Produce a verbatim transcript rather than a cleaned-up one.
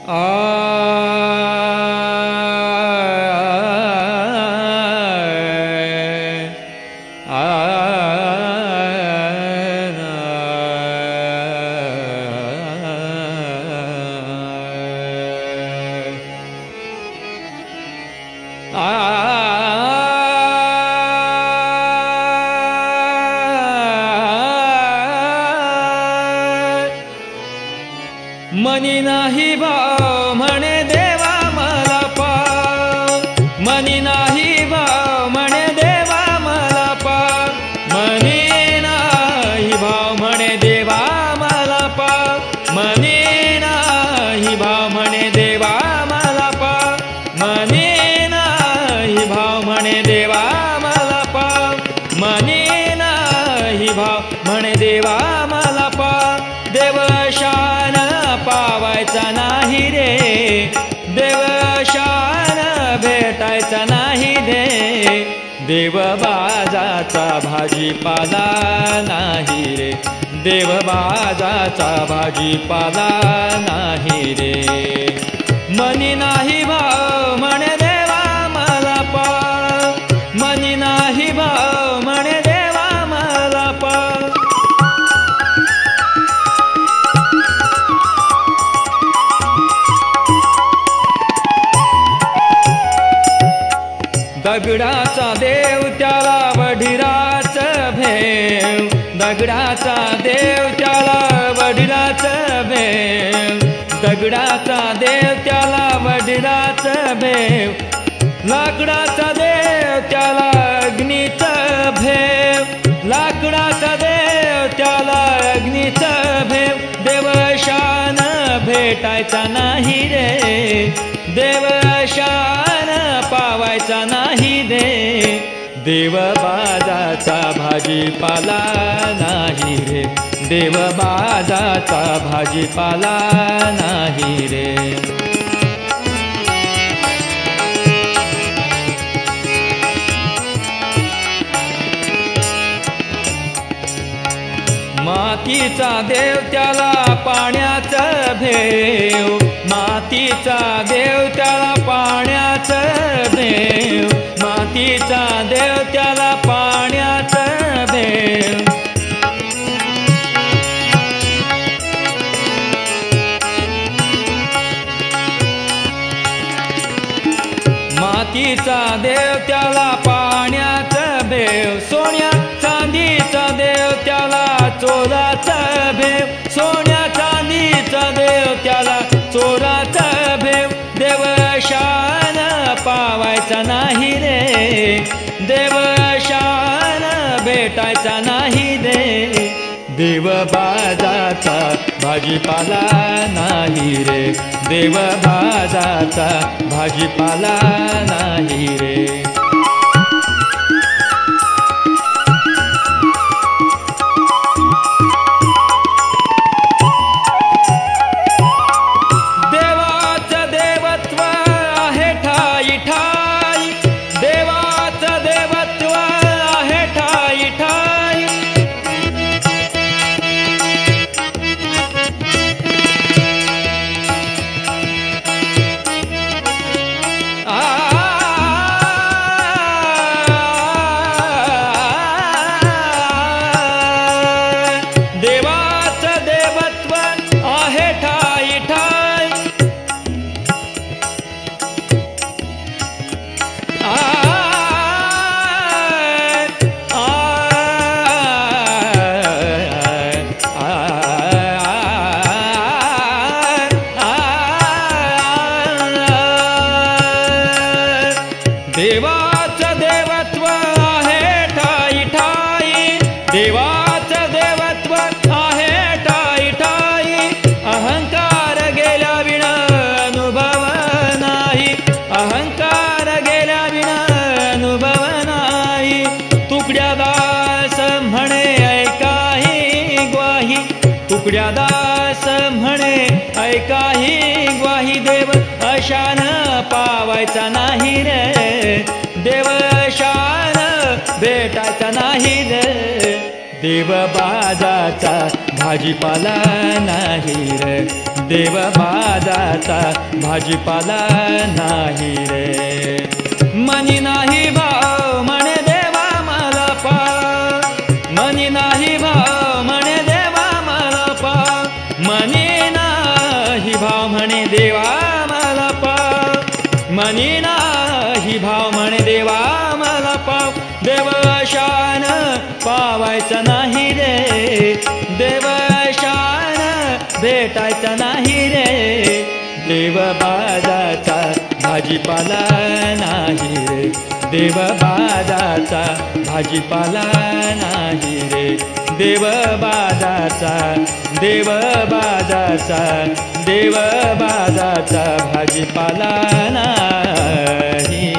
मनी नाही भाव म्हणे देवा मला पाव, मनी नाही भाव म्हणे देवा मला पाव, मनी नाही भाव म्हणे देवा मला पाव, मनी नाही भाव म्हणे देवा मला पाव, मनी नाही भाव म्हणे देवा मला पाव, मनी नाही भाव म्हणे देवा मला पाव. देव शान पावायचा नाही रे, देव शान भेटायचा नाही रे, देव बाजाचा भाजीपाला नाही रे, देव बाजाचा भाजीपाला नाही रे. मनी नाही भाव म्हणे देवा मला पाव, मनी नाही भाव म्हणे देवा मला पाव. दगडाचा देव त्याला वडिराच भेव, दगडाचा देव त्याला वडिराच भेव, दगडाचा देव त्याला वडिराच भेव, लाकडाचा देव त्याला अग्नीच भेव, लाकडाचा देव त्याला अग्नीच भेव. देव शान भेटायचा नाही रे, देव शान पावायचा नाही रे, देव बाजाचा भाजीपाला नाही रे, देव बाजाचा भाजीपाला नाही रे. मातीचा देव त्याला पाण्याचं भेव, मातीचा देव त्याला पाण्याचं भेव, मातीचा देव त्याला पाण्याचं भेव. मातीचा देव त्याला पाण्याचं भेव, सोन्या चांदीचा देव त्याला चोराचा भेव, सोन्या चांदीचा देव त्याला चोराचा भेव. देव शान पावायचा नाही रे, देव शान भेटायचा नाही रे, देव बाजाचा भाजीपाला नाही रे, देव बाजाचा भाजीपाला नाही रे. देवाचं देवत्व आहे ठाई ठाई, देवाचं देवत्व आहे ठाई ठाई. अहंकार गेल्या विना अनुभव नाही, अहंकार गेल्या विना अनुभव नाही. तुकड्या दास म्हणे ऐकाही ग्वाही, तुकड्या दास म्हणे ऐकाही ग्वाही. देव अशान पावायचा नाही रे, देव शान भेटायचा नाही रे, देव बाजाचा भाजीपाला नाही रे, देव बाजाचा भाजीपाला नाही रे. मनी नाही भाव म्हणे देवा मला पाव, मनी नाही भाव म्हणे देवा मला पाव, मनी नाही भाव म्हणे देवा मला पाव, मनी नाही भाव म्हणे देवा मला पाव. देवशान पावायचं नाही रे, देवशान भेटायचं नाही रे. देव बाजाचा भाजीपाला नाही रे, देव बाजाचा भाजीपाला नाही रे. देव बाजाचा, देव बाजाचा, देव बाजाचा भाजीपाला नाही.